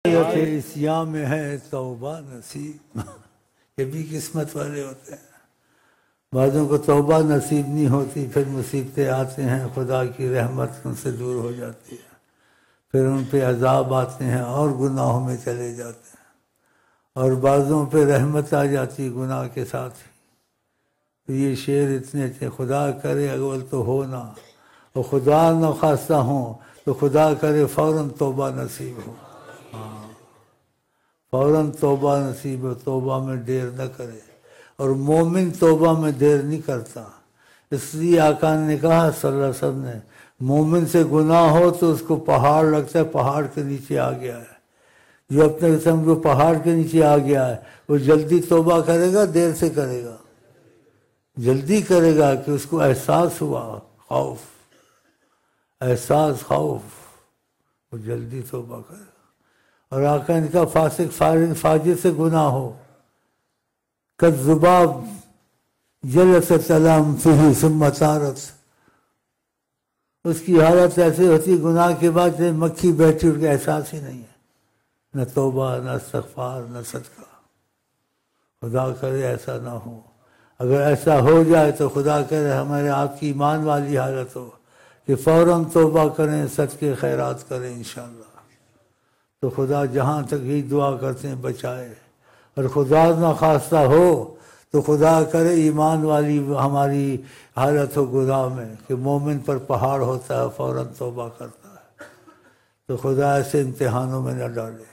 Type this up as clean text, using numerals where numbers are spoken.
سیاہ میں ہے توبہ نصیب، یہ بھی قسمت والے ہوتے ہیں۔ بعضوں کو توبہ نصیب نہیں ہوتی، پھر مصیبتیں آتے ہیں، خدا کی رحمت ان سے دور ہو جاتی ہے، پھر ان پہ عذاب آتے ہیں اور گناہوں میں چلے جاتے ہیں، اور بعضوں پہ رحمت آ جاتی گناہ کے ساتھ ہی۔ تو یہ شعر اتنے اچھے، خدا کرے اول تو ہو نہ، اور خدا نہ خواستہ ہوں تو خدا کرے فوراً توبہ نصیب ہو۔ فوراً توبہ نصیب ہو، توبہ میں دیر نہ کرے، اور مومن توبہ میں دیر نہیں کرتا۔ اس لیے آقا نے کہا صلی اللہ علیہ وسلم نے، مومن سے گناہ ہو تو اس کو پہاڑ لگتا ہے، پہاڑ کے نیچے آ گیا ہے۔ جو اپنے قسم کو پہاڑ کے نیچے آ گیا ہے، وہ جلدی توبہ کرے گا دیر سے کرے گا؟ جلدی کرے گا کہ اس کو احساس ہوا خوف، احساس خوف، وہ جلدی توبہ کرے گا۔ اور آقا نے کہا فاسق فاجر سے گناہ ہو، کالذباب جلست علی انفہ ثم طارت، اس کی حالت ایسی ہوتی گناہ کے بعد جیسے مکھی بیٹھی، اس کا احساس ہی نہیں ہے، نہ توبہ نہ استغفار نہ صدقہ۔ خدا کرے ایسا نہ ہو، اگر ایسا ہو جائے تو خدا کرے ہمارے آپ کی ایمان والی حالت ہو کہ فوراً توبہ کریں، صدقے خیرات کریں انشاءاللہ۔ تو خدا جہاں تک یہی دعا کرتے ہیں بچائے، اور خدا نہ خواستہ ہو تو خدا کرے ایمان والی ہماری حالت ہو گناہ میں کہ مومن پر پہاڑ ہوتا ہے، فوراً توبہ کرتا ہے۔ تو خدا ایسے امتحانوں میں نہ ڈالے۔